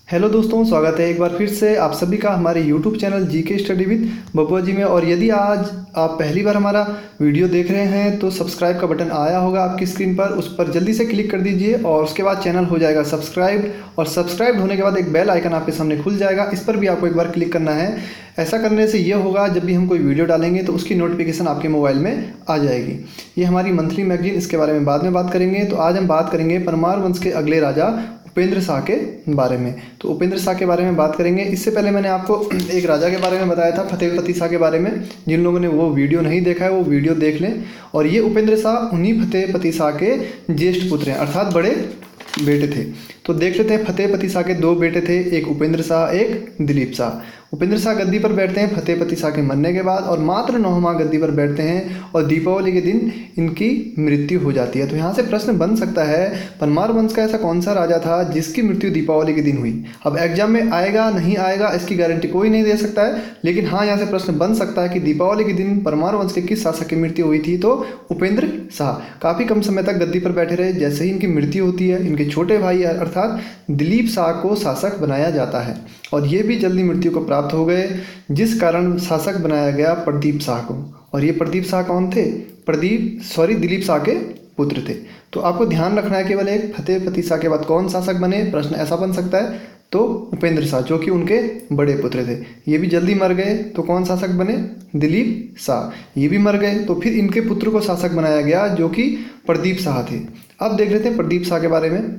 Hello दोस्तों, स्वागत है एक बार फिर से आप सभी का हमारे YouTube channel GK study with Babua ji में। और यदि आज आप पहली बार हमारा वीडियो देख रहे हैं तो सब्सक्राइब का बटन आया होगा आपकी स्क्रीन पर, उस पर जल्दी से क्लिक कर दीजिए और उसके बाद चैनल हो जाएगा सब्सक्राइब। और सब्सक्राइब होने के बाद एक बेल आइकन आपके सामने खुल जाएगा, इस पर भी आपको एक बार क्लिक करना है। ऐसा करने से ये होगा, जब भी हम कोई वीडियो डालेंगे तो उसकी नोटिफिकेशन आपके मोबाइल में आ जाएगी। ये हमारी मंथली मैगजीन, इसके बारे में बाद में बात करेंगे। तो आज हम बात करेंगे परमार वंश के अगले राजा उपेंद्र शाह के बारे में। तो उपेंद्र शाह के बारे में बात करेंगे। इससे पहले मैंने आपको एक राजा के बारे में बताया था, फतेहपति शाह के बारे में। जिन लोगों ने वो वीडियो नहीं देखा है वो वीडियो देख लें। और ये उपेंद्र शाह उन्हीं फतेहपति शाह के ज्येष्ठ पुत्र हैं, अर्थात बड़े बेटे थे। तो देख लेते हैं, फतेहपति शाह के दो बेटे थे, एक उपेंद्र शाह, एक दिलीप शाह। उपेंद्र शाह गद्दी पर बैठते हैं फतेहपति शाह के मरने के बाद और मात्र 9 माह गद्दी पर बैठते हैं और दीपावली के दिन इनकी मृत्यु हो जाती है। तो यहाँ से प्रश्न बन सकता है, परमार वंश का ऐसा कौन सा राजा था जिसकी मृत्यु दीपावली के दिन हुई। अब एग्जाम में आएगा नहीं आएगा इसकी गारंटी कोई नहीं दे सकता है, लेकिन हाँ यहाँ से प्रश्न बन सकता है कि दीपावली के दिन परमार वंश के किस शासक की मृत्यु हुई थी। तो उपेंद्र शाह काफ़ी कम समय तक गद्दी पर बैठे रहे। जैसे ही इनकी मृत्यु होती है, इनके छोटे भाई अर्थात दिलीप शाह को शासक बनाया जाता है और ये भी जल्दी मृत्यु को प्राप्त हो गए, जिस कारण शासक बनाया गया प्रदीप शाह को। और ये प्रदीप शाह कौन थे? दिलीप शाह के पुत्र थे। तो आपको ध्यान रखना है केवल एक, फतेहपति शाह के बाद कौन शासक बने। प्रश्न ऐसा बन सकता है तो उपेंद्र शाह, जो कि उनके बड़े पुत्र थे, ये भी जल्दी मर गए। तो कौन शासक बने? दिलीप शाह। ये भी मर गए तो फिर इनके पुत्र को शासक बनाया गया, जो कि प्रदीप शाह थे। अब देख लेते हैं प्रदीप शाह के बारे में।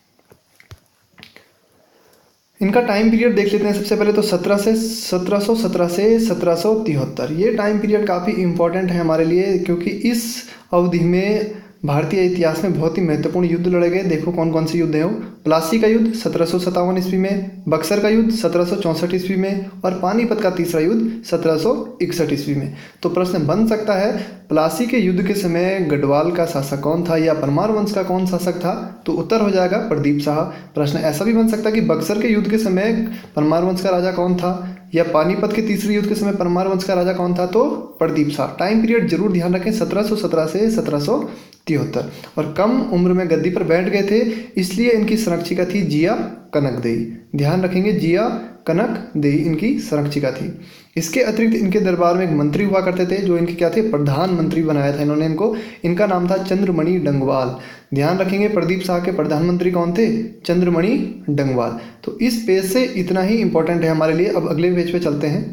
इनका टाइम पीरियड देख लेते हैं। सबसे पहले तो 1717 से 1773। ये टाइम पीरियड काफ़ी इंपॉर्टेंट है हमारे लिए, क्योंकि इस अवधि में भारतीय इतिहास में बहुत ही महत्वपूर्ण युद्ध लड़े गए। देखो कौन कौन से युद्ध हैं वो। प्लासी का युद्ध 1757 ईस्वी में, बक्सर का युद्ध 1764 ईस्वी में और पानीपत का तीसरा युद्ध 1761 ईस्वी में। तो प्रश्न बन सकता है, प्लासी के युद्ध के समय गढ़वाल का शासक कौन था या परमार वंश का कौन शासक था? तो उत्तर हो जाएगा प्रदीप शाह। प्रश्न ऐसा भी बन सकता है कि बक्सर के युद्ध के समय परमार वंश का राजा कौन था, या पानीपत के तीसरे युद्ध के समय परमार वंश का राजा कौन था? तो प्रदीप शाह। टाइम पीरियड जरूर ध्यान रखें, 1717 से 1773। और कम उम्र में गद्दी पर बैठ गए थे, इसलिए इनकी संरक्षिका थी जिया कनकदेई। ध्यान रखेंगे, जिया कनकदेई इनकी संरक्षिका थी। इसके अतिरिक्त इनके दरबार में एक मंत्री हुआ करते थे, जो इनके क्या थे? प्रधानमंत्री बनाया था इन्होंने इनको। इनका नाम था चंद्रमणि डंगवाल। ध्यान रखेंगे, प्रदीप शाह के प्रधानमंत्री कौन थे? चंद्रमणि डंगवाल। तो इस पेज से इतना ही इंपॉर्टेंट है हमारे लिए। अब अगले पेज पे चलते हैं,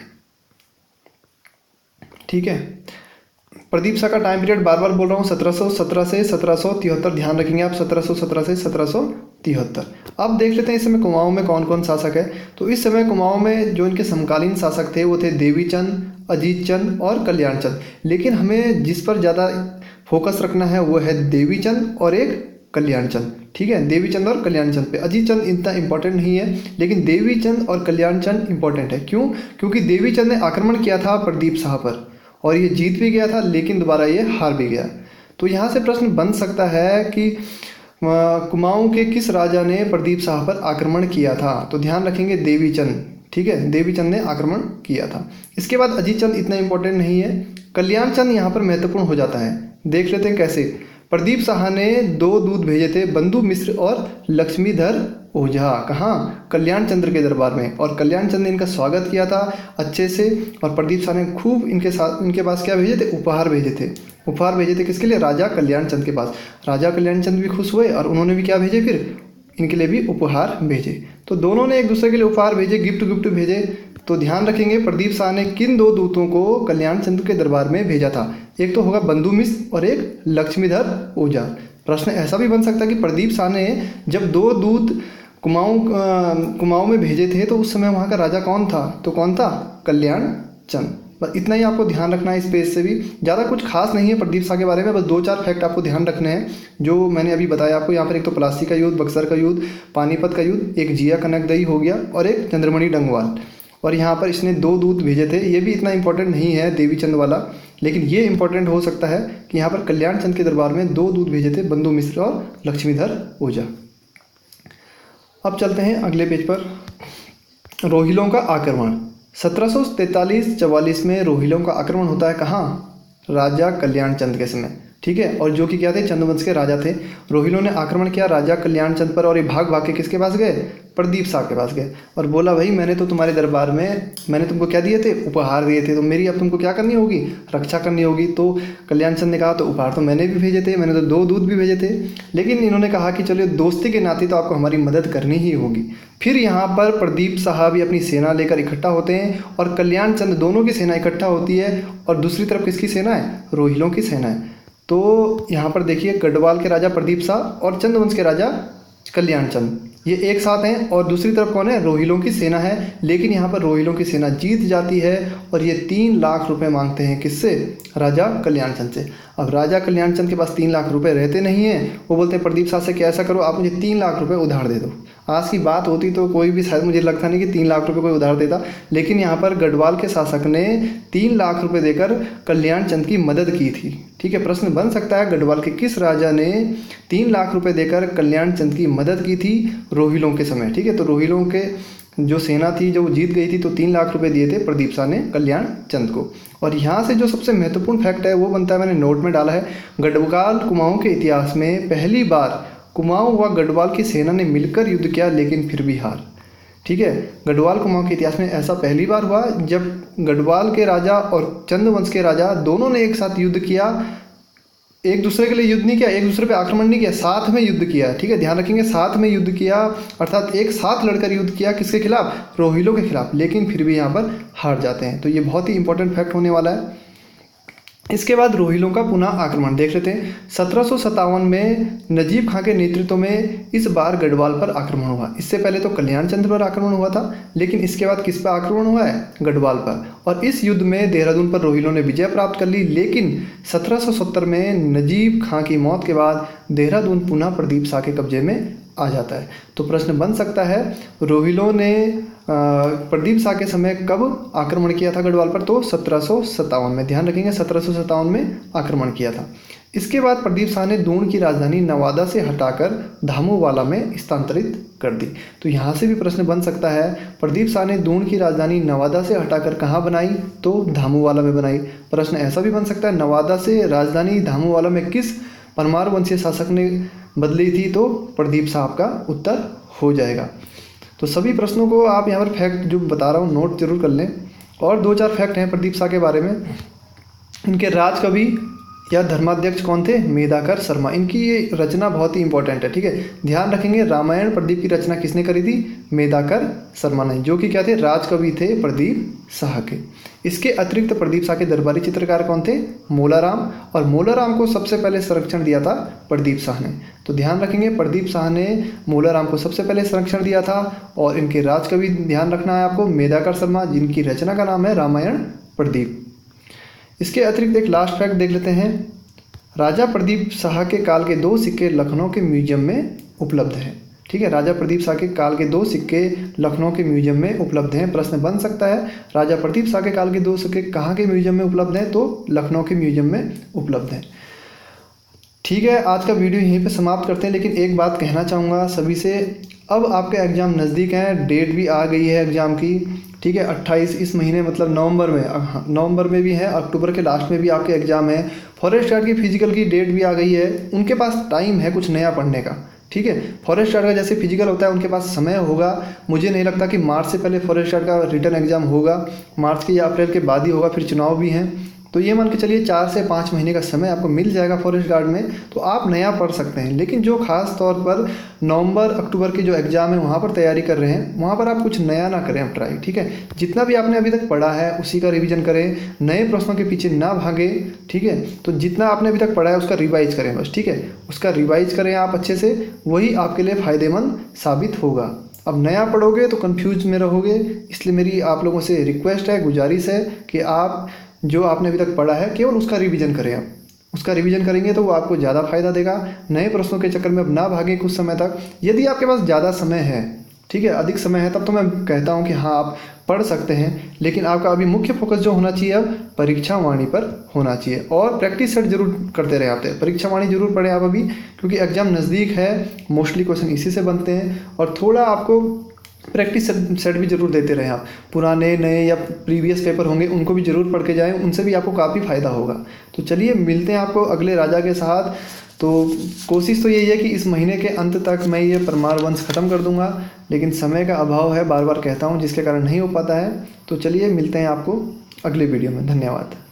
ठीक है। प्रदीप शाह का टाइम पीरियड बार बार बोल रहा हूँ, 1717 से 1773। ध्यान रखेंगे आप, 1717 से 1773। अब देख लेते हैं इस समय कुमाऊं में कौन कौन शासक है। तो इस समय कुमाऊं में जो इनके समकालीन शासक थे वो थे देवीचंद, अजीत चंद और कल्याण चंद। लेकिन हमें जिस पर ज़्यादा फोकस रखना है वो है देवीचंद और एक कल्याण चंद, ठीक है। देवीचंद और कल्याण चंद पे। अजीत चंद इतना इंपॉर्टेंट नहीं है, लेकिन देवीचंद और कल्याण चंद इंपॉर्टेंट है। क्यों? क्योंकि देवीचंद ने आक्रमण किया था प्रदीप शाह पर और ये जीत भी गया था, लेकिन दोबारा ये हार भी गया। तो यहाँ से प्रश्न बन सकता है कि कुमाऊं के किस राजा ने प्रदीप शाह पर आक्रमण किया था? तो ध्यान रखेंगे देवीचंद, ठीक है। देवीचंद ने आक्रमण किया था। इसके बाद अजीत चंद इतना इंपॉर्टेंट नहीं है, कल्याण चंद यहाँ पर महत्वपूर्ण हो जाता है। देख लेते हैं कैसे। प्रदीप शाह ने 2 दूत भेजे थे, बंधु मिश्र और लक्ष्मीधर ओझा। कहाँ? कल्याण चंद्र के दरबार में। और कल्याण चंद्र ने इनका स्वागत किया था अच्छे से। और प्रदीप शाह ने खूब इनके पास क्या भेजे थे? उपहार भेजे थे। उपहार भेजे थे किसके लिए? राजा कल्याण चंद के पास। राजा कल्याण चंद भी खुश हुए और उन्होंने भी क्या भेजे? फिर इनके लिए भी उपहार भेजे। तो दोनों ने एक दूसरे के लिए उपहार भेजे, गिफ्ट भेजे। तो ध्यान रखेंगे, प्रदीप शाह ने किन 2 दूतों को कल्याण चंद्र के दरबार में भेजा था? एक तो होगा बंधु मिश्र और एक लक्ष्मीधर ओझा। प्रश्न ऐसा भी बन सकता है कि प्रदीप शाह ने जब 2 दूत कुमाऊं में भेजे थे तो उस समय वहाँ का राजा कौन था? तो कौन था? कल्याण चंद। बस इतना ही आपको ध्यान रखना है। इस पेज से भी ज़्यादा कुछ खास नहीं है प्रदीप शाह के बारे में, बस 2-4 फैक्ट आपको ध्यान रखने हैं जो मैंने अभी बताया आपको। यहाँ पर एक तो प्लासी का युद्ध, बक्सर का युद्ध, पानीपत का युद्ध, एक जिया कनकदेई हो गया और एक चंद्रमणि डंगवाल। और यहाँ पर इसने 2 दूत भेजे थे। ये भी इतना इंपॉर्टेंट नहीं है देवीचंद वाला, लेकिन ये इंपॉर्टेंट हो सकता है कि यहाँ पर कल्याण चंद के दरबार में 2 दूत भेजे थे, बंधु मिश्र और लक्ष्मीधर ओझा। अब चलते हैं अगले पेज पर। रोहिलों का आक्रमण 1743-44 में रोहिलों का आक्रमण होता है। कहाँ? राजा कल्याण चंद के समय। ठीक है, और जो कि क्या थे, चंद्रवंश के राजा थे। रोहिलों ने आक्रमण किया राजा कल्याण चंद पर और ये भाग भाग के किसके पास गए, प्रदीप शाह के पास गए और बोला भाई मैंने तो तुम्हारे दरबार में मैंने तुमको क्या दिए थे, उपहार दिए थे, तो मेरी अब तुमको क्या करनी होगी, रक्षा करनी होगी। तो कल्याण चंद ने कहा तो उपहार तो मैंने भी भेजे थे, मैंने तो 2 दूध भी भेजे थे, लेकिन इन्होंने कहा कि चलिए दोस्ती के नाते तो आपको हमारी मदद करनी ही होगी। फिर यहाँ पर प्रदीप शाह भी अपनी सेना लेकर इकट्ठा होते हैं और कल्याण चंद दोनों की सेना इकट्ठा होती है और दूसरी तरफ किसकी सेना है, रोहिलों की सेना है। तो यहाँ पर देखिए गढ़वाल के राजा प्रदीप शाह और चंद्रवंश के राजा कल्याण चंद ये एक साथ हैं और दूसरी तरफ कौन है, रोहिलों की सेना है। लेकिन यहाँ पर रोहिलों की सेना जीत जाती है और ये 3 लाख रुपए मांगते हैं किससे, राजा कल्याण चंद से। अब राजा कल्याण चंद के पास 3 लाख रुपए रहते नहीं हैं, वो बोलते हैं प्रदीप शाह से कि ऐसा करो आप मुझे 3 लाख रुपए उधार दे दो। आज की बात होती तो कोई भी शायद मुझे लगता नहीं कि 3 लाख रुपए कोई उधार देता, लेकिन यहाँ पर गढ़वाल के शासक ने 3 लाख रुपए देकर कल्याण चंद की मदद की थी। ठीक है, प्रश्न बन सकता है गढ़वाल के किस राजा ने 3 लाख रुपए देकर कल्याण चंद की मदद की थी रोहिलों के समय। ठीक है, तो रोहिलों के जो सेना थी जो जीत गई थी तो 3 लाख रुपए दिए थे प्रदीप शाह ने कल्याण चंद को। और यहाँ से जो सबसे महत्वपूर्ण फैक्ट है वो बनता है, मैंने नोट में डाला है, गढ़वाल कुमाऊं के इतिहास में पहली बार कुमाऊं व गढ़वाल की सेना ने मिलकर युद्ध किया लेकिन फिर भी हार। ठीक है, गढ़वाल कुमाऊं के इतिहास में ऐसा पहली बार हुआ जब गढ़वाल के राजा और चंद्रवंश के राजा दोनों ने एक साथ युद्ध किया, एक दूसरे के लिए युद्ध नहीं किया, एक दूसरे पे आक्रमण नहीं किया, साथ में युद्ध किया। ठीक है, ध्यान रखेंगे, साथ में युद्ध किया अर्थात एक साथ लड़कर युद्ध किया, किसके खिलाफ, रोहिलों के खिलाफ, लेकिन फिर भी यहाँ पर हार जाते हैं। तो ये बहुत ही इंपॉर्टेंट फैक्ट होने वाला है। इसके बाद रोहिलों का पुनः आक्रमण देख लेते हैं। 1757 में नजीब खां के नेतृत्व में इस बार गढ़वाल पर आक्रमण हुआ। इससे पहले तो कल्याण चंद्र पर आक्रमण हुआ था, लेकिन इसके बाद किस पर आक्रमण हुआ है, गढ़वाल पर। और इस युद्ध में देहरादून पर रोहिलों ने विजय प्राप्त कर ली, लेकिन 1770 में नजीब खां की मौत के बाद देहरादून पुनः प्रदीप शाह के कब्जे में आ जाता है। तो प्रश्न बन सकता है रोहिलों ने प्रदीप शाह के समय कब आक्रमण किया था गढ़वाल पर, तो 1757 में। ध्यान रखेंगे 1757 में आक्रमण किया था। इसके बाद प्रदीप शाह ने दून की राजधानी नवादा से हटाकर धामूवाला में स्थानांतरित कर दी। तो यहाँ से भी प्रश्न बन सकता है, प्रदीप शाह ने दून की राजधानी नवादा से हटाकर कहाँ बनाई, तो धामूवाला में बनाई। प्रश्न ऐसा भी बन सकता है, नवादा से राजधानी धामूवाला में किस परमार वंशीय शासक ने बदली थी, तो प्रदीप शाह का उत्तर हो जाएगा। तो सभी प्रश्नों को आप यहाँ पर फैक्ट जो बता रहा हूँ नोट जरूर कर लें। और 2-4 फैक्ट हैं प्रदीप शाह के बारे में। इनके राज कवि या धर्माध्यक्ष कौन थे, मेधाकर शर्मा। इनकी ये रचना बहुत ही इंपॉर्टेंट है। ठीक है, ध्यान रखेंगे, रामायण प्रदीप की रचना किसने करी थी, मेधाकर शर्मा ने, जो कि क्या थे, राजकवि थे प्रदीप शाह के। इसके अतिरिक्त प्रदीप शाह के दरबारी चित्रकार कौन थे, मोलाराम। और मोलाराम को सबसे पहले संरक्षण दिया था प्रदीप शाह ने। तो ध्यान रखेंगे, प्रदीप शाह ने मोलाराम को सबसे पहले संरक्षण दिया था। और इनके राजकवि ध्यान रखना है आपको, मेधाकर शर्मा, जिनकी रचना का नाम है रामायण प्रदीप। इसके अतिरिक्त एक लास्ट फैक्ट देख लेते हैं। राजा प्रदीप शाह के काल के 2 सिक्के लखनऊ के म्यूजियम में उपलब्ध हैं। ठीक है, राजा प्रदीप शाह के काल के 2 सिक्के लखनऊ के म्यूजियम में उपलब्ध हैं। प्रश्न बन सकता है, राजा प्रदीप शाह के काल के 2 सिक्के कहाँ के म्यूजियम में उपलब्ध हैं, तो लखनऊ के म्यूजियम में उपलब्ध हैं। ठीक है, आज का वीडियो यहीं पे समाप्त करते हैं, लेकिन एक बात कहना चाहूँगा सभी से, अब आपके एग्ज़ाम नज़दीक हैं, डेट भी आ गई है एग्ज़ाम की। ठीक है, 28 इस महीने मतलब नवंबर में भी है, अक्टूबर के लास्ट में भी आपके एग्ज़ाम है। फॉरेस्ट गार्ड की फिजिकल की डेट भी आ गई है, उनके पास टाइम है कुछ नया पढ़ने का। ठीक है, फॉरेस्ट गार्ड का जैसे फिजिकल होता है उनके पास समय होगा। मुझे नहीं लगता कि मार्च से पहले फॉरेस्ट गार्ड का रिटर्न एग्ज़ाम होगा, मार्च के या अप्रैल के बाद ही होगा, फिर चुनाव भी हैं। तो ये मान के चलिए 4 से 5 महीने का समय आपको मिल जाएगा फॉरेस्ट गार्ड में, तो आप नया पढ़ सकते हैं। लेकिन जो खास तौर पर नवंबर अक्टूबर के जो एग्ज़ाम है वहाँ पर तैयारी कर रहे हैं, वहाँ पर आप कुछ नया ना करें, आप ट्राई। ठीक है, जितना भी आपने अभी तक पढ़ा है उसी का रिवीजन करें, नए प्रश्नों के पीछे ना भागे। ठीक है, तो जितना आपने अभी तक पढ़ा है उसका रिवाइज करें बस। ठीक है, उसका रिवाइज करें आप अच्छे से, वही आपके लिए फ़ायदेमंद साबित होगा। अब नया पढ़ोगे तो कंफ्यूज में रहोगे, इसलिए मेरी आप लोगों से रिक्वेस्ट है, गुजारिश है कि आप जो आपने अभी तक पढ़ा है केवल उसका रिवीजन करें। आप उसका रिवीजन करेंगे तो वो आपको ज़्यादा फायदा देगा। नए प्रश्नों के चक्कर में अब ना भागें कुछ समय तक। यदि आपके पास ज़्यादा समय है, ठीक है, अधिक समय है, तब तो मैं कहता हूँ कि हाँ आप पढ़ सकते हैं, लेकिन आपका अभी मुख्य फोकस जो होना चाहिए अब परीक्षा वाणी पर होना चाहिए। और प्रैक्टिस सेट जरूर करते रहे आप, परीक्षा वाणी जरूर पढ़ें आप अभी, क्योंकि एग्ज़ाम नज़दीक है, मोस्टली क्वेश्चन इसी से बनते हैं। और थोड़ा आपको प्रैक्टिस सेट भी ज़रूर देते रहें आप। पुराने नए या प्रीवियस पेपर होंगे उनको भी ज़रूर पढ़ के जाएँ, उनसे भी आपको काफ़ी फ़ायदा होगा। तो चलिए मिलते हैं आपको अगले राजा के साथ। तो कोशिश तो यही है कि इस महीने के अंत तक मैं ये परमार वंश ख़त्म कर दूंगा, लेकिन समय का अभाव है, बार बार कहता हूँ, जिसके कारण नहीं हो पाता है। तो चलिए मिलते हैं आपको अगले वीडियो में। धन्यवाद।